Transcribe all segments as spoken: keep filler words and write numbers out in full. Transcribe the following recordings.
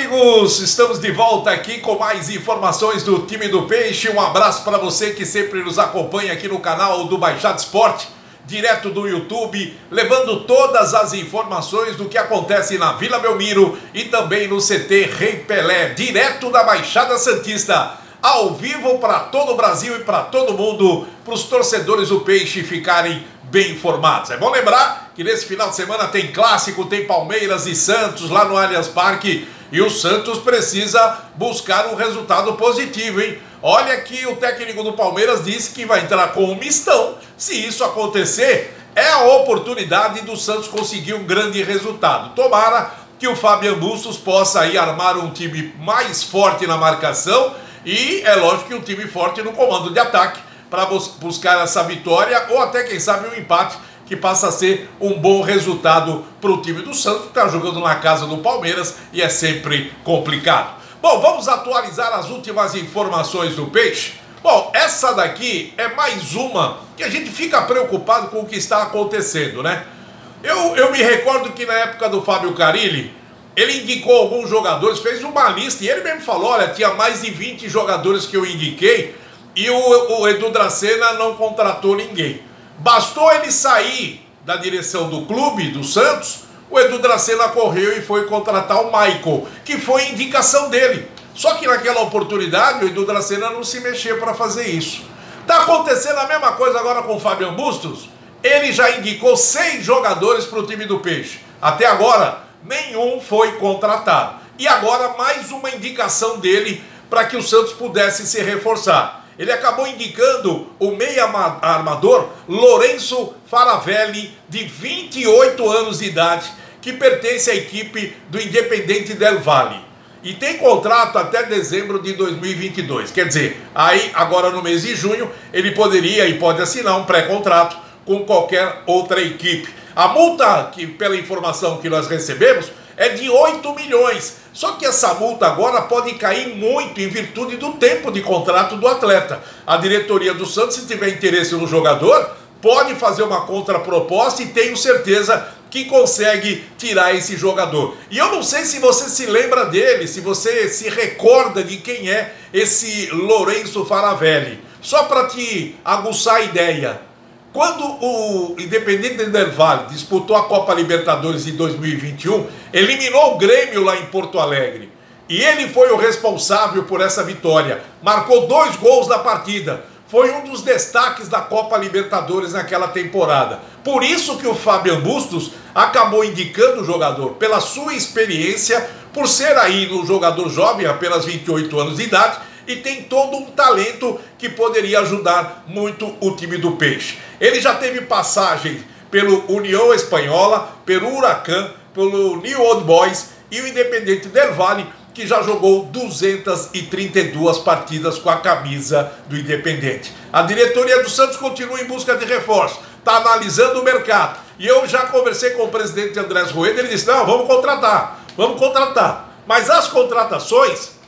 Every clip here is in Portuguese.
amigos, estamos de volta aqui com mais informações do time do Peixe. Um abraço para você que sempre nos acompanha aqui no canal do Baixada Esporte, direto do YouTube, levando todas as informações do que acontece na Vila Belmiro e também no C T Rei Pelé, direto da Baixada Santista, ao vivo para todo o Brasil e para todo mundo, para os torcedores do Peixe ficarem bem informados. É bom lembrar que nesse final de semana tem clássico, tem Palmeiras e Santos lá no Allianz Parque, e o Santos precisa buscar um resultado positivo, hein? Olha que o técnico do Palmeiras disse que vai entrar com um mistão. Se isso acontecer, é a oportunidade do Santos conseguir um grande resultado. Tomara que o Fabian Bustos possa aí armar um time mais forte na marcação e é lógico que um time forte no comando de ataque para buscar essa vitória ou até quem sabe um empate que passa a ser um bom resultado para o time do Santos, que está jogando na casa do Palmeiras e é sempre complicado. Bom, vamos atualizar as últimas informações do Peixe. Bom, essa daqui é mais uma que a gente fica preocupado com o que está acontecendo, né? Eu, eu me recordo que na época do Fábio Carilli, ele indicou alguns jogadores, fez uma lista e ele mesmo falou, olha, tinha mais de vinte jogadores que eu indiquei e o, o Edu Dracena não contratou ninguém. Bastou ele sair da direção do clube, do Santos, o Edu Dracena correu e foi contratar o Michael, que foi indicação dele. Só que naquela oportunidade o Edu Dracena não se mexeu para fazer isso. Tá acontecendo a mesma coisa agora com o Fabian Bustos. Ele já indicou seis jogadores para o time do Peixe. Até agora, nenhum foi contratado. E agora mais uma indicação dele para que o Santos pudesse se reforçar. Ele acabou indicando o meia armador Lourenço Faravelli, de vinte e oito anos de idade, que pertence à equipe do Independente Del Valle. E tem contrato até dezembro de dois mil e vinte e dois. Quer dizer, aí agora no mês de junho, ele poderia e pode assinar um pré-contrato com qualquer outra equipe. A multa, que pela informação que nós recebemos, é de oito milhões. Só que essa multa agora pode cair muito em virtude do tempo de contrato do atleta. A diretoria do Santos, se tiver interesse no jogador, pode fazer uma contraproposta e tenho certeza que consegue tirar esse jogador. E eu não sei se você se lembra dele, se você se recorda de quem é esse Lourenço Faravelli. Só para te aguçar a ideia. Quando o Independente Del Valle disputou a Copa Libertadores de dois mil e vinte e um, eliminou o Grêmio lá em Porto Alegre. E ele foi o responsável por essa vitória. Marcou dois gols na partida. Foi um dos destaques da Copa Libertadores naquela temporada. Por isso que o Fabian Bustos acabou indicando o jogador, pela sua experiência, por ser aí um jogador jovem, apenas vinte e oito anos de idade, e tem todo um talento que poderia ajudar muito o time do Peixe. Ele já teve passagem pelo União Espanhola, pelo Huracan, pelo New Old Boys e o Independente Del Valle, que já jogou duzentas e trinta e duas partidas com a camisa do Independente. A diretoria do Santos continua em busca de reforço, está analisando o mercado. E eu já conversei com o presidente Andrés Rueda, ele disse, não, vamos contratar, vamos contratar. Mas as contratações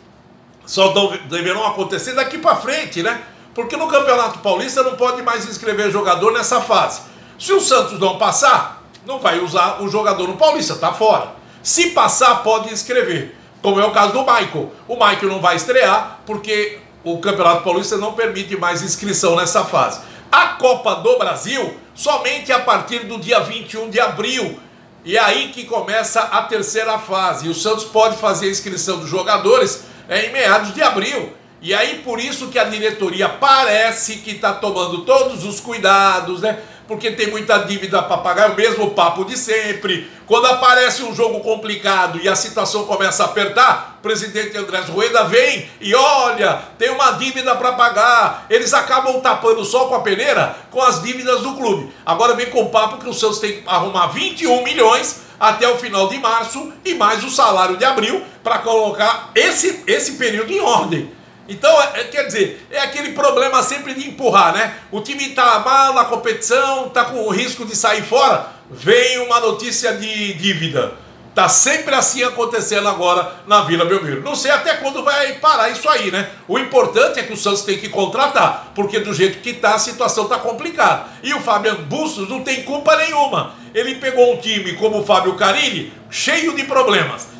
só deverão acontecer daqui para frente, né? Porque no Campeonato Paulista não pode mais inscrever jogador nessa fase. Se o Santos não passar, não vai usar o jogador no Paulista, tá fora. Se passar, pode inscrever, como é o caso do Michael. O Michael não vai estrear porque o Campeonato Paulista não permite mais inscrição nessa fase. A Copa do Brasil, somente a partir do dia vinte e um de abril. E é aí que começa a terceira fase. E o Santos pode fazer a inscrição dos jogadores é, em meados de abril. E aí por isso que a diretoria parece que está tomando todos os cuidados, né? Porque tem muita dívida para pagar, é o mesmo papo de sempre. Quando aparece um jogo complicado e a situação começa a apertar, o presidente Andrés Rueda vem e olha, tem uma dívida para pagar. Eles acabam tapando só com a peneira com as dívidas do clube. Agora vem com o papo que o Santos tem que arrumar vinte e um milhões até o final de março e mais o salário de abril para colocar esse, esse período em ordem. Então, é, quer dizer, é aquele problema sempre de empurrar, né? O time tá mal na competição, tá com o risco de sair fora, vem uma notícia de dívida. Tá sempre assim acontecendo agora na Vila Belmiro. Não sei até quando vai parar isso aí, né? O importante é que o Santos tem que contratar, porque do jeito que tá, a situação tá complicada. E o Fabian Bustos não tem culpa nenhuma. Ele pegou um time como o Fábio Carilli, cheio de problemas.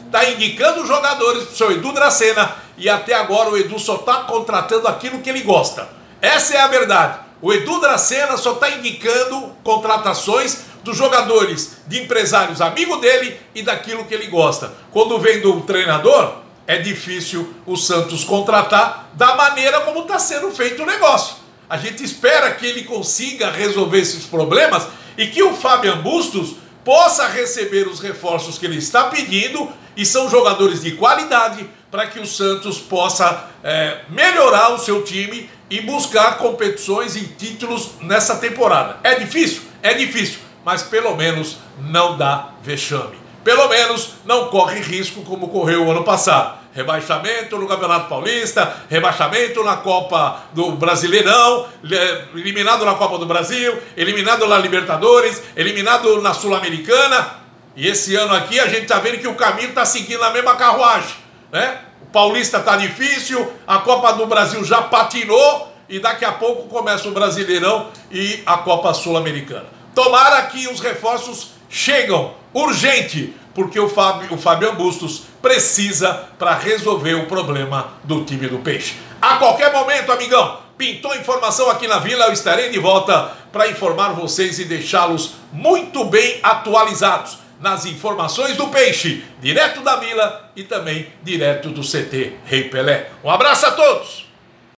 está indicando jogadores para o seu Edu Dracena e até agora o Edu só está contratando aquilo que ele gosta. Essa é a verdade. O Edu Dracena só está indicando contratações dos jogadores, de empresários amigos dele e daquilo que ele gosta. Quando vem do treinador, é difícil o Santos contratar da maneira como está sendo feito o negócio. A gente espera que ele consiga resolver esses problemas e que o Fabian Bustos possa receber os reforços que ele está pedindo, e são jogadores de qualidade, para que o Santos possa é, melhorar o seu time e buscar competições e títulos nessa temporada. É difícil? É difícil, mas pelo menos não dá vexame. Pelo menos não corre risco como correu o ano passado. Rebaixamento no Campeonato Paulista, rebaixamento na Copa do Brasileirão, eliminado na Copa do Brasil, eliminado na Libertadores, eliminado na Sul-Americana. E esse ano aqui a gente está vendo que o caminho está seguindo a mesma carruagem, né? O Paulista está difícil, a Copa do Brasil já patinou e daqui a pouco começa o Brasileirão e a Copa Sul-Americana. Tomara que os reforços chegam urgente, porque o, Fábio, o Fabian Bustos precisa para resolver o problema do time do Peixe. A qualquer momento, amigão, pintou informação aqui na Vila, eu estarei de volta para informar vocês e deixá-los muito bem atualizados nas informações do Peixe, direto da Vila e também direto do C T Rei Pelé. Um abraço a todos!